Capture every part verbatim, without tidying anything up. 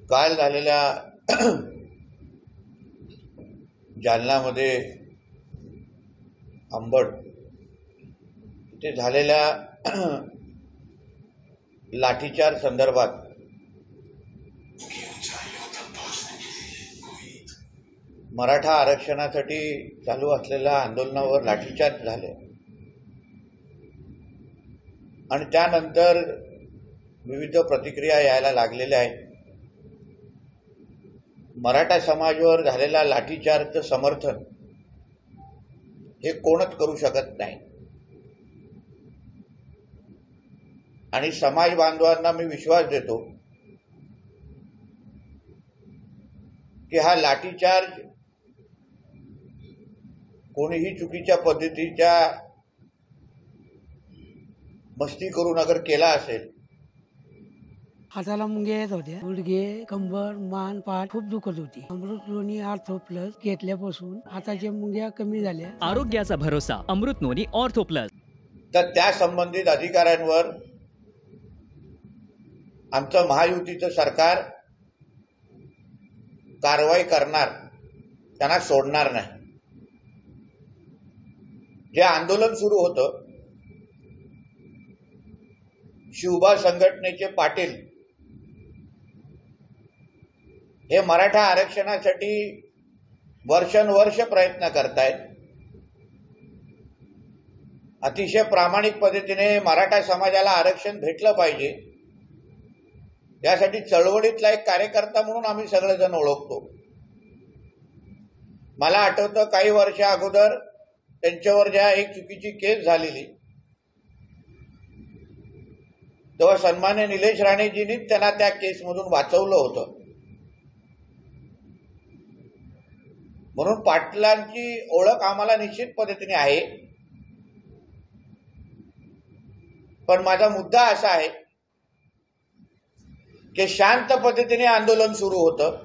काल झालेल्या जालन्यामध्ये अंबड इथे झालेल्या लाठीचार्ज संदर्भात मराठा आरक्षणासाठी चालू असलेल्या आंदोलनावर लाठीचार्ज झाले आणि त्यानंतर विविध प्रतिक्रिया यायला लागलेल्या आहेत. मराठा समाजावर झालेल्या लाठीचार्जचं समर्थन हे कोणच करू शकत नाही आणि समाज बांधवांना मी विश्वास देतो की हा लाठीचार्ज कोणीही चुकीच्या पद्धतीच्या मस्ती करून अगर केला असेल. हाताला मुंग्या येत होत्या, गुडघे, कंबर, मान, पाठ खूप दुखत होती. अमृत नोनी ऑर्थो प्लस घेतल्यापासून हाताच्या मुंग्या कमी झाल्या. आरोग्याचा भरोसा अमृत नोनी ऑर्थो प्लस. तर त्या संबंधित अधिकाऱ्यांवर आमचं महायुतीचं सरकार कारवाई करणार, त्यांना सोडणार नाही. जे आंदोलन सुरू होतं, शिवबा संघटनेचे पाटील हे मराठा आरक्षणासाठी वर्षानुवर्ष प्रयत्न करतायत. अतिशय प्रामाणिक पद्धतीने मराठा समाजाला आरक्षण भेटलं पाहिजे यासाठी चळवळीतला एक कार्यकर्ता म्हणून आम्ही सगळेजण ओळखतो. मला आठवतं काही वर्ष अगोदर त्यांच्यावर ज्या एक चुकीची केस झालेली, तेव्हा सन्मान्य निलेश राणेजींनी त्यांना त्या केसमधून वाचवलं होतं. म्हणून पाटलांची ओळख आम्हाला निश्चित पद्धतीने आहे. पण माझा मुद्दा असा आहे की शांत पद्धतीने आंदोलन सुरू होतं.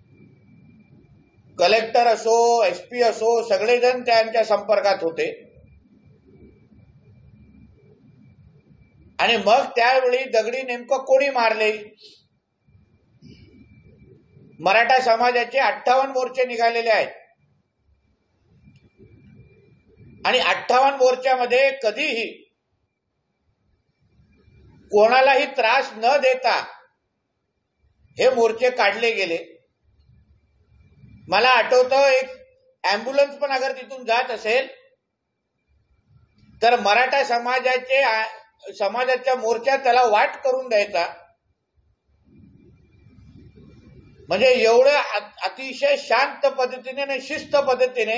कलेक्टर असो, एसपी असो, सगळेजण त्यांच्या संपर्कात होते आणि मग त्यावेळी दगडी नेमकं कोणी मारले? मराठा समाजाचे अठ्ठावन्न मोर्चे निघालेले आहेत आणि अठ्ठावन्न मोर्चामध्ये कधीही कोणालाही त्रास न देता हे मोर्चे काढले गेले. मला आठवतं एक अँब्युलन्स पण अगर तिथून जात असेल तर मराठा समाजाचे समाजाच्या मोर्चा त्याला वाट करून द्यायचा. म्हणजे एवढं अतिशय शांत पद्धतीने आणि शिस्त पद्धतीने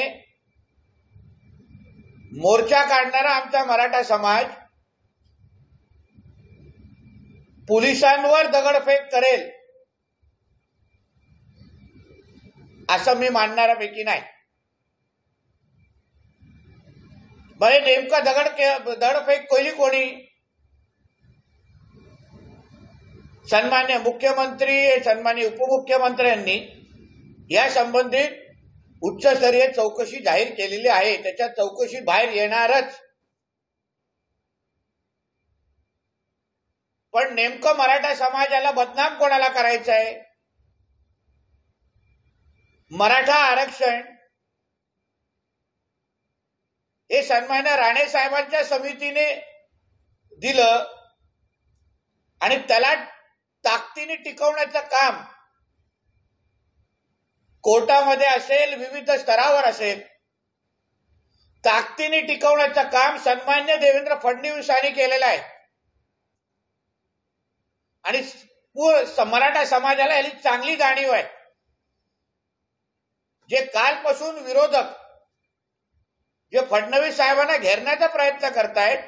मोर्चा काढणारा आमचा मराठा समाज पोलिसांवर दगडफेक करेल असं मी मानणाऱ्यापैकी नाही. बरे नेमका दगड दगडफेक केली कोणी? सन्मान्य मुख्यमंत्री, सन्मान्य उपमुख्यमंत्र्यांनी या संबंधित उच्चस्तरीय चौकशी जाहीर केलेली आहे. त्याच्या चौकशी बाहेर येणारच. पण नेमकं मराठा समाजाला बदनाम कोणाला करायचं आहे? मराठा आरक्षण हे सन्मान्य राणे साहेबांच्या समितीने दिलं आणि त्याला ताकदीने टिकवण्याचं काम कोर्टामध्ये असेल, विविध स्तरावर असेल, ताकदीने टिकवण्याचं काम सन्मान्य देवेंद्र फडणवीसांनी केलेलं आहे आणि मराठा समाजाला याची चांगली जाणीव आहे. जे कालपासून विरोधक जे फडणवीस साहेबांना घेरण्याचा प्रयत्न करतायत,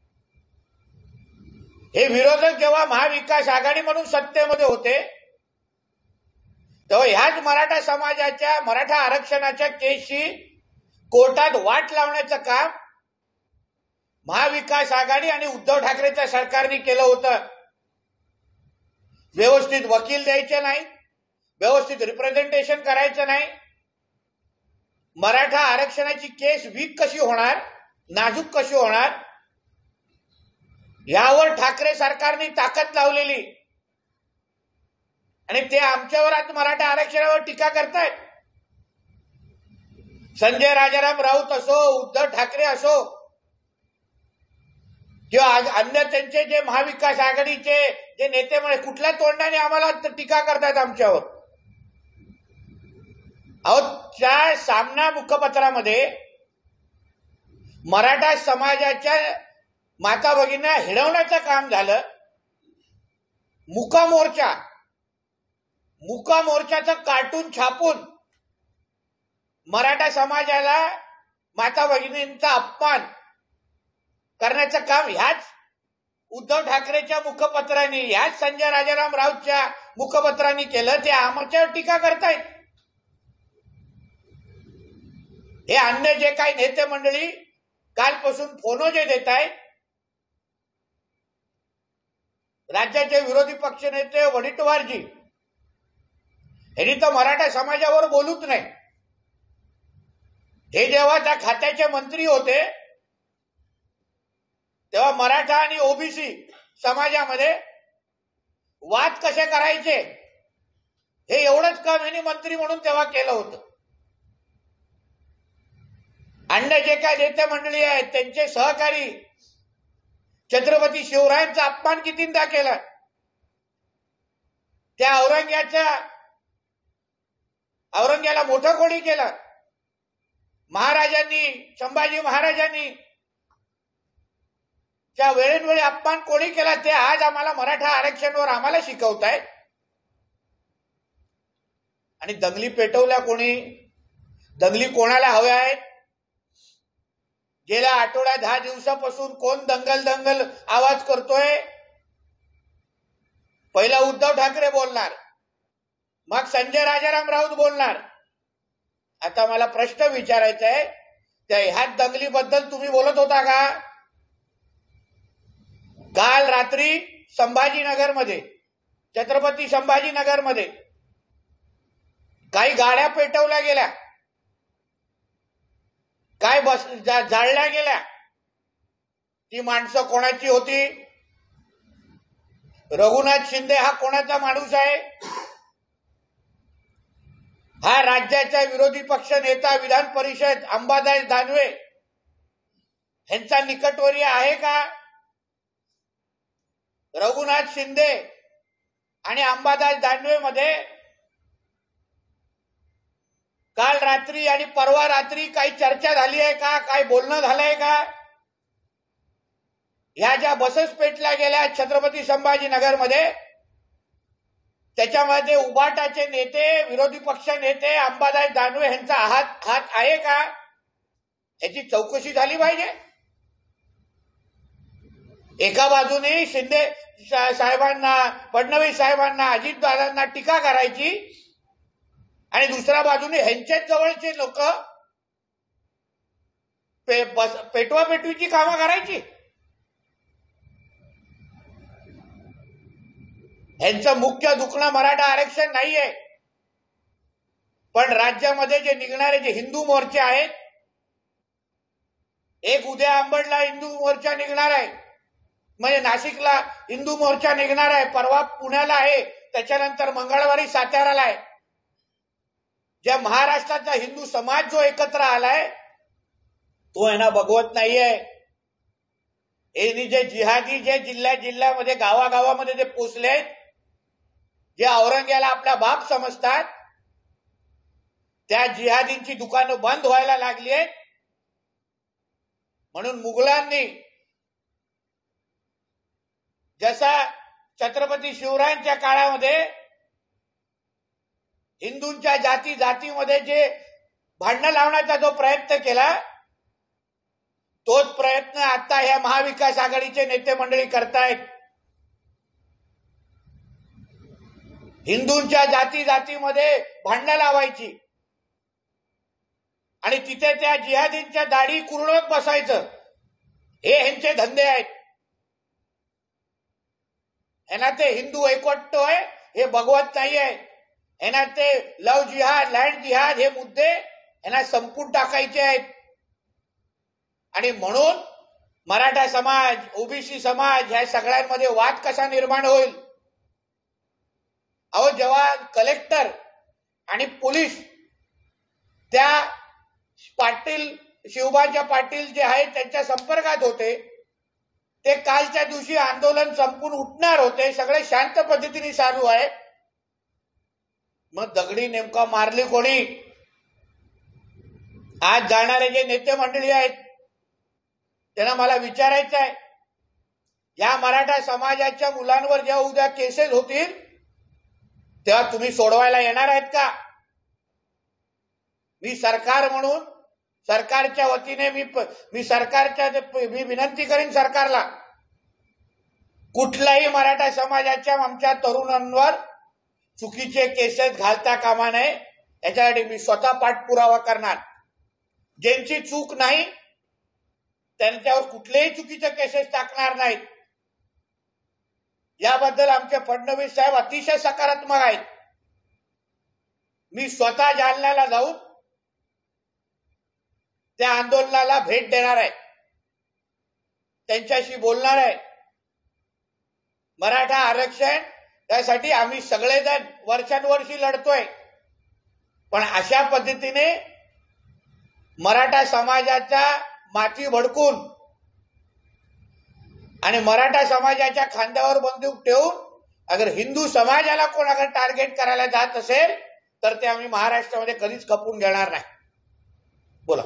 हे विरोधक जेव्हा महाविकास आघाडी म्हणून सत्तेमध्ये होते तेव्हा ह्याच मराठा समाजाच्या मराठा आरक्षणाच्या केसची कोर्टात वाट लावण्याचं काम महाविकास आघाडी आणि उद्धव ठाकरेच्या सरकारने केलं होतं. व्यवस्थित वकील द्यायचे नाही, व्यवस्थित रिप्रेझेंटेशन करायचं नाही. मराठा आरक्षणाची केस वीक कशी होणार, नाजूक कशी होणार, यावर ठाकरे सरकारने ताकद लावलेली. आणि ते आमच्यावर आज मराठा आरक्षणावर टीका करतायत. संजय राजाराम राऊत असो, उद्धव ठाकरे असो, किंवा अन्य त्यांचे जे महाविकास आघाडीचे जे नेते म्हणे कुठल्या तोंडाने आम्हाला टीका करतायत आमच्यावर. अहो, त्या सामना मुखपत्रामध्ये मराठा समाजाच्या माता भगिनींना हिडवण्याचं काम झालं. मुका मोर्चा मुका मोर्चाचं कार्टून छापून मराठा समाजाला माता भगिनींचा अपमान करण्याचं काम ह्याच उद्धव ठाकरेच्या मुखपत्रांनी, ह्याच संजय राजाराम राऊतच्या मुखपत्रांनी केलं. ते आमच्यावर टीका करतायत. हे अन्य जे काही नेते मंडळी कालपासून फोनो जे देत आहेत, राज्याचे विरोधी पक्ष नेते वडेट्टीवारजी यांनी तर मराठा समाजावर बोलूच नाही. हे जेव्हा त्या खात्याचे मंत्री होते तेव्हा मराठा आणि ओबीसी समाजामध्ये वाद कसे करायचे हे एवढंच काम यांनी मंत्री म्हणून तेव्हा केलं होतं. अन्य जे काय नेते मंडळी आहेत त्यांचे सहकारी छत्रपती शिवरायांचा अपमान कितींदा केला. त्या औरंग्याच्या औरंग्याला मोठं कोणी केलं. महाराजांनी, संभाजी महाराजांनी त्या वेळोवेळी अपमान कोणी केला ते आज आम्हाला मराठा आरक्षणावर आम्हाला शिकवतायत. आणि दंगली पेटवल्या कोणी, दंगली कोणाला हव्या आहेत. गेल्या आठवड्या दहा दिवसापासून कोण दंगल दंगल आवाज करतोय. पहिला उद्धव ठाकरे बोलणार, मग संजय राजाराम राऊत बोलणार. आता मला प्रश्न विचारायचा आहे, त्या ह्या दंगलीबद्दल तुम्ही बोलत होता का? काल रात्री संभाजीनगरमध्ये, छत्रपती संभाजीनगरमध्ये काही गाड्या पेटवल्या गेल्या, काय बस जाळल्या गेल्या. ती माणसं कोणाची होती? रघुनाथ शिंदे हा कोणाचा माणूस आहे? हा राज्याचा विरोधी पक्ष नेता, विधान परिषद अंबादास दानवे यांचा निकटवर्य आहे का? रघुनाथ शिंदे आणि अंबादास दानवे मध्ये काल रात्री आणि परवा रात्री काही चर्चा झाली आहे का? काय बोलणं झालंय का? ह्या ज्या बसेस पेटल्या गेल्या छत्रपती संभाजीनगरमध्ये, त्याच्यामध्ये उबाटाचे नेते, विरोधी पक्ष नेते अंबादास दानवे यांचा हात हात आहे का? याची चौकशी झाली पाहिजे. एका बाजूने शिंदे साहेबांना, फडणवीस साहेबांना, अजितदादांना टीका करायची आणि दुसऱ्या बाजूने ह्यांच्याच जवळचे लोक पे, पेटवा पेटवीची कामं करायची. ह्यांचं मुख्य दुखणं मराठा आरक्षण नाहीये, पण राज्यामध्ये जे निघणारे जे हिंदू मोर्चे आहेत, एक उद्या अंबडला हिंदू मोर्चा निघणार आहे, म्हणजे नाशिकला हिंदू मोर्चा निघणार आहे, परवा पुण्याला आहे, त्याच्यानंतर मंगळवारी साताऱ्याला आहे. ज्या महाराष्ट्राचा हिंदू समाज जो एकत्र आलाय तो यांना बघवत नाहीये. यांनी जे जिहादी जे जिल्ह्या जिल्ह्यामध्ये गावागावामध्ये जे पोचले, जे औरंग्याला आपला बाप समजतात, त्या जिहादींची दुकानं बंद व्हायला लागली आहेत. म्हणून मुघलांनी जसा छत्रपती शिवरायांच्या काळामध्ये हिंदूंच्या जाती जातीमध्ये जे भांडणं लावण्याचा जो प्रयत्न केला, तोच प्रयत्न आता ह्या महाविकास आघाडीचे नेते मंडळी करतायत. हिंदूंच्या जाती जातीमध्ये भांडणं लावायची आणि तिथे त्या जिहादींच्या दाढी कुरळत बसायचं, हे ह्यांचे धंदे आहेत. ह्यांना ते हिंदू एकवटतोय हे बघवत नाहीये. ह्यांना ते लव जिहाद, लँड जिहाद हे मुद्दे ह्यांना संपून टाकायचे आहेत. आणि म्हणून मराठा समाज, ओबीसी समाज ह्या सगळ्यांमध्ये वाद कसा निर्माण होईल? अहो, जेव्हा कलेक्टर आणि पोलीस त्या पाटील शिवबाच्या पाटील जे आहेत त्यांच्या संपर्कात होते, ते कालच्या दिवशी आंदोलन संपून उठणार होते, सगळे शांत पद्धतीने चालू आहे, मग दगडी नेमका मारली कोणी? आज जाणारे जे नेते मंडळी आहेत त्यांना मला विचारायचं आहे, या मराठा समाजाच्या मुलांवर जेव्हा उद्या केसेस होतील तेव्हा तुम्ही सोडवायला येणार आहेत का? मी सरकार म्हणून सरकारच्या वतीने मी मी सरकारच्या मी विनंती करीन सरकारला, कुठल्याही मराठा समाजाच्या आमच्या तरुणांवर चुकीचे केसेस घालता कामा नये, याच्यासाठी मी स्वतः पाठपुरावा करणार. ज्यांची चूक नाही त्यांच्यावर कुठलेही चुकीचे केसेस टाकणार नाहीत. याबद्दल आमचे फडणवीस साहेब अतिशय सकारात्मक आहेत. मी स्वतः जालन्याला जाऊन त्या आंदोलनाला भेट देणार आहे, त्यांच्याशी बोलणार आहे. मराठा आरक्षण त्यासाठी आम्ही सगळेजण वर्षानुवर्षी लढतोय, पण अशा पद्धतीने मराठा समाजाच्या माथी भडकून आणि मराठा समाजाच्या खांद्यावर बंदूक ठेवून अगर हिंदू समाजाला कोण अगर टार्गेट करायला जात असेल तर ते आम्ही महाराष्ट्रामध्ये कधीच खपून घेणार नाही. बोला.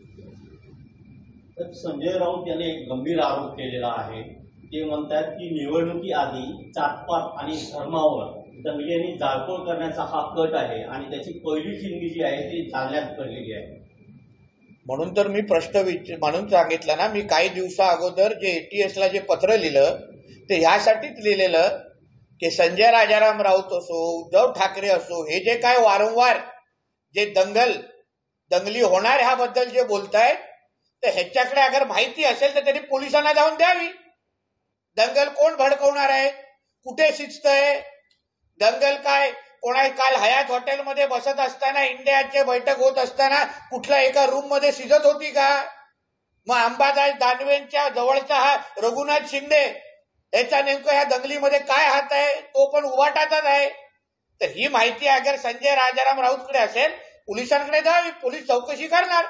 संजय राऊत यांनी एक गंभीर आरोप केलेला आहे. ते म्हणतात की निवडणुकीआधी जातपात आणि धर्मावर दंगलींनी जाळपोळ करण्याचा हा कट आहे आणि त्याची पहिली चिंधी जी आहे ती जालन्यात घडलेली आहे. म्हणून तर मी प्रश्न म्हणून सांगितलं ना, मी काही दिवसा अगोदर जे एटीएसला जे पत्र लिहिलं ते ह्यासाठीच लिहिलेलं की संजय राजाराम राऊत असो, उद्धव ठाकरे असो, हे जे काय वारंवार जे दंगल दंगली होणार ह्याबद्दल जे बोलतायत, तर ह्याच्याकडे अगर माहिती असेल तर त्यांनी पोलिसांना जाऊन द्यावी. दंगल कोण भडकवणार आहे, कुठे शिजतंय दंगल, काय कोणा काल हयात हॉटेलमध्ये बसत असताना इंडियाचे बैठक होत असताना कुठल्या एका रूम मध्ये शिजत होती का? मग अंबादास दानवेंच्या जवळचा हा रघुनाथ शिंदे याचा नेमकं ह्या दंगलीमध्ये काय हात आहे, तो पण उभाटाचाच आहे. तर ही माहिती अगर संजय राजाराम राऊतकडे असेल पोलिसांकडे द्यावी, पोलीस चौकशी करणार.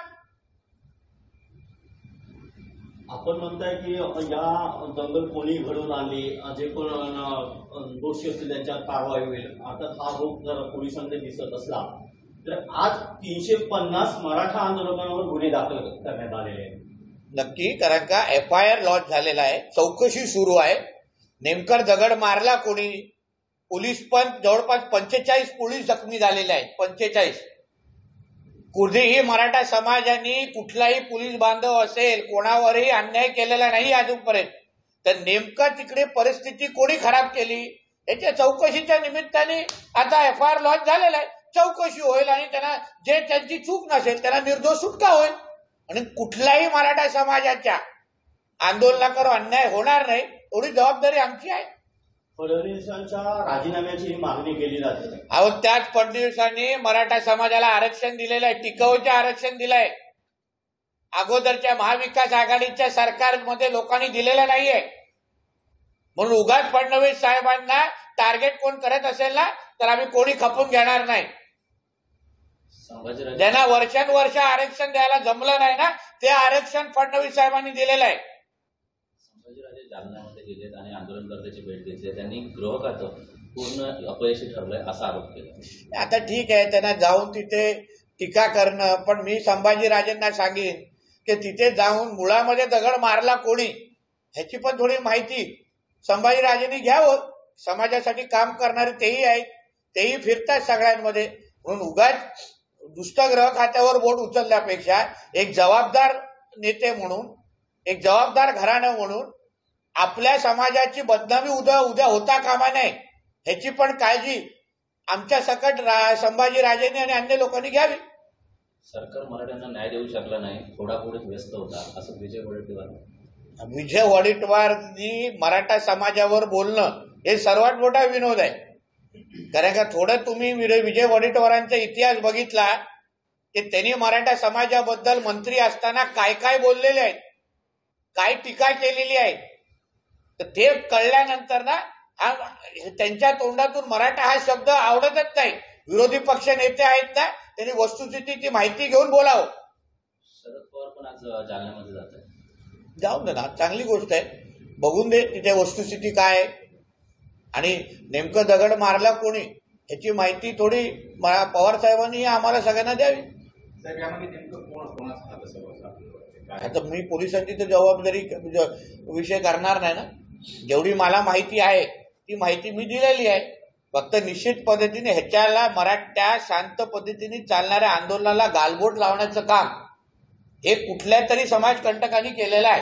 आपण म्हणताय की या दंगल कोणी घडवून आणली, जे कोण दोषी असतील त्यांच्यावर कारवाई होईल. आता हा रोग जर पोलिसांकडे दिसत असला तर आज तीनशे पन्नास मराठा आंदोलकांवर गुन्हे दाखल करण्यात आलेले आहेत. नक्की, कारण का एफ आय आर लॉन्च झालेला आहे, चौकशी सुरू आहे. नेमकर दगड मारला कोणी, पोलीस पण जवळपास पंचेचाळीस पोलीस जखमी झालेले आहेत. पंचेचाळीस कुठेही मराठा समाजाने कुठलाही पोलीस बांधव असेल कोणावरही अन्याय केलेला नाही अजूनपर्यंत. तर नेमकं तिकडे परिस्थिती कोणी खराब केली याच्या चौकशीच्या निमित्ताने आता एफ आय आर लॉन्च झालेला आहे. चौकशी होईल आणि त्यांना जे त्यांची चूक नसेल त्यांना निर्दोष सुटका होईल आणि कुठल्याही मराठा समाजाच्या आंदोलनावर अन्याय होणार नाही एवढी जबाबदारी आमची आहे. फडणवीसांच्या राजीनाम्याची मागणी केली जाते. अहो, त्याच फडणवीसांनी मराठा समाजाला आरक्षण दिलेलं आहे, टिकाऊचे आरक्षण दिलंय. अगोदरच्या महाविकास आघाडीच्या सरकारमध्ये लोकांनी दिलेलं नाहीये. म्हणून उगाच फडणवीस साहेबांना टार्गेट कोण करत असेल ना तर आम्ही कोणी खपून घेणार नाही. ज्यांना वर्षानुवर्ष आरक्षण द्यायला जमलं नाही ना ते आरक्षण फडणवीस साहेबांनी दिलेलं आहे. संभाजीराजे जालन्यामध्ये गेलेत आणि आंदोलनकर्त्याची भेट घेतली, त्यांनी गृह खातं पूर्ण अपयशी ठरलंय असा आरोप केला. आता ठीक आहे, त्यांना जाऊन तिथे टीका करणं, पण मी संभाजीराजेंना सांगेन की तिथे जाऊन मुळामध्ये दगड मारला कोणी ह्याची पण थोडी माहिती संभाजीराजेंनी घ्यावं. समाजासाठी काम करणारे तेही आहेत, तेही फिरतात सगळ्यांमध्ये. म्हणून उगाच नुसतं गृह खात्यावर बोट उचलल्यापेक्षा एक जबाबदार नेते म्हणून, एक जबाबदार घराणं म्हणून आपल्या समाजाची बदनामी उद्या उद्या होता कामा नये ह्याची पण काळजी आमच्या सकट संभाजीराजेंनी आणि अन्य लोकांनी घ्यावी. सरकार मराठ्यांना न्याय देऊ शकला नाही, थोडापुढेच व्यस्त होता असं विजय वडेट्टीवार. विजय वडेट्टीवारनी मराठा समाजावर बोलणं हे सर्वात मोठा विनोद आहे. कारण का थोडं तुम्ही विजय वडेट्टीवारांचा इतिहास बघितला की त्यांनी मराठा समाजाबद्दल मंत्री असताना काय काय बोललेले आहेत, काय टीका केलेली आहे, तर ते कळल्यानंतर ना हा त्यांच्या तोंडातून मराठा हा शब्द आवडतच नाही. विरोधी पक्ष नेते आहेत ना, त्यांनी वस्तुस्थितीची माहिती घेऊन बोलावं. शरद पवार पण आज जालन्यामध्ये जात आहे. जाऊन दे ना, चांगली गोष्ट आहे. बघून दे तिथे वस्तुस्थिती काय आहे आणि नेमकं दगड मारला कोणी याची माहिती थोडी पवार साहेबांनी आम्हाला सगळ्यांना द्यावी. आता मी पोलिसांची तर जबाबदारी विषय करणार नाही ना. जेवढी मला माहिती आहे ती माहिती मी दिलेली आहे. फक्त निश्चित पद्धतीने ह्याच्याला मराठ्या शांत पद्धतीने चालणाऱ्या आंदोलनाला गालबोट लावण्याचं काम हे कुठल्या तरी समाजकंटकांनी केलेलं आहे.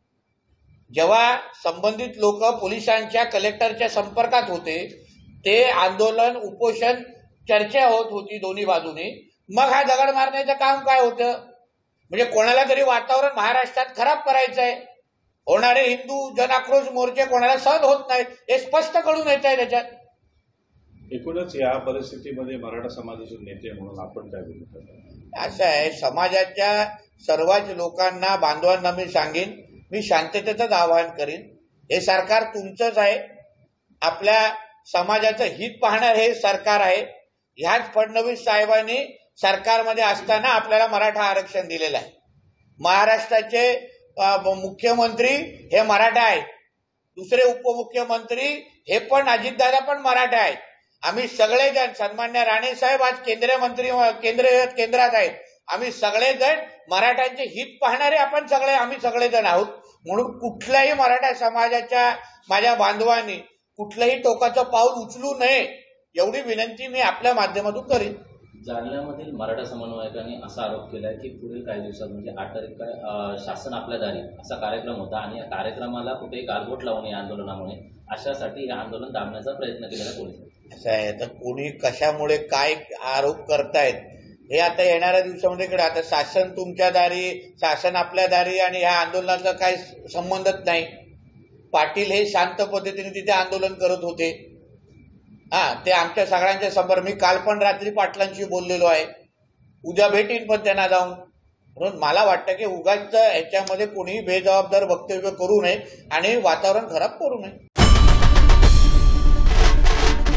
जेव्हा संबंधित लोक पोलिसांच्या कलेक्टरच्या संपर्कात होते, ते आंदोलन उपोषण चर्चा होत होती दोन्ही बाजूने, मग हा दगड मारण्याचं काम काय होतं? म्हणजे कोणाला तरी वातावरण महाराष्ट्रात खराब करायचं आहे. होणारे हिंदू जनाक्रोश मोर्चे कोणाला सहन होत नाहीत हे स्पष्ट कळून येत आहे त्याच्यात. एकूणच या परिस्थितीमध्ये मराठा समाजाचे नेते म्हणून आपण काय बोलतो? असं आहे, समाजाच्या सर्वच लोकांना बांधवांना मी सांगेन, मी शांततेचंच आवाहन करीन. हे सरकार तुमचंच आहे. आपल्या समाजाचं हित पाहणार हे सरकार आहे. ह्याच फडणवीस साहेबांनी सरकारमध्ये असताना आपल्याला मराठा आरक्षण दिलेलं आहे. महाराष्ट्राचे मुख्यमंत्री हे मराठा आहेत. दुसरे उपमुख्यमंत्री हे पण अजितदादा पण मराठा आहेत. आम्ही सगळेजण, सन्मान्य राणे साहेब आज केंद्रीय मंत्री केंद्र केंद्रात आहेत. आम्ही सगळेजण मराठ्यांचे हित पाहणारे आपण सगळे आम्ही सगळेजण आहोत. म्हणून कुठल्याही मराठा समाजाच्या माझ्या बांधवांनी कुठलंही टोकाचं पाऊल उचलू नये एवढी विनंती मी आपल्या माध्यमातून करीन. जालन्यामधील मराठा समन्वयकांनी असा आरोप केलाय की पुढील काही दिवसात म्हणजे आठ तारीख शासन आपल्या दारी असा कार्यक्रम होता आणि या कार्यक्रमाला कुठेही गालबोट लावून या आंदोलनामुळे अशासाठी हे आंदोलन दाबण्याचा प्रयत्न केलेला पोलिसांनी. असं आहे, तर कोणी कशामुळे काय आरोप करतायत हे आता येणाऱ्या दिवसामध्ये कळेल. आता शासन तुमच्या दारी, शासन आपल्या दारी आणि ह्या आंदोलनाचा काही संबंधच नाही. पाटील हे शांत पद्धतीने तिथे आंदोलन करत होते. हा, ते आमच्या सगळ्यांच्या समोर, मी काल पण रात्री पाटलांशी बोललेलो आहे, उद्या भेटीन पण त्यांना जाऊन. म्हणून मला वाटतं की उगाच ह्याच्यामध्ये कोणीही बेजबाबदार वक्तव्य करू नये आणि वातावरण खराब करू नये.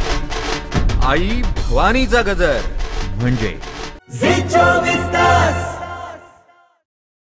आई भवानीचा गजर म्हणजे झी चोवीस तास.